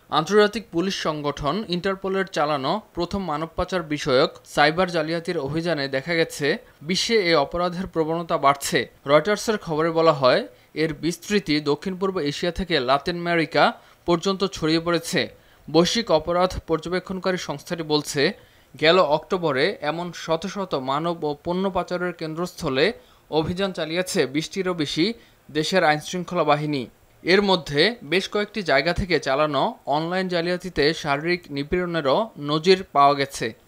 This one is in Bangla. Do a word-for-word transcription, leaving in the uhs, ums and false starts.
আন্তর্জাতিক পুলিশ সংগঠন ইন্টারপোলের চালানো প্রথম মানব পাচার বিষয়ক সাইবার জালিয়াতির অভিযানে দেখা গেছে বিশ্বে এই অপরাধের প্রবণতা বাড়ছে। রয়টার্সের খবরে বলা হয়, এর বিস্তৃতি দক্ষিণ পূর্ব এশিয়া থেকে লাতিন আমেরিকা পর্যন্ত ছড়িয়ে পড়েছে। বৈশ্বিক অপরাধ পর্যবেক্ষণকারী সংস্থাটি বলছে, গেল অক্টোবরে এমন শত শত মানব ও পণ্য পাচারের কেন্দ্রস্থলে অভিযান চালিয়েছে বিশটিরও বেশি দেশের আইনশৃঙ্খলা বাহিনী। এর মধ্যে বেশ কয়েকটি জায়গা থেকে চালানো অনলাইন জালিয়াতিতে শারীরিক নিপীড়নেরও নজির পাওয়া গেছে।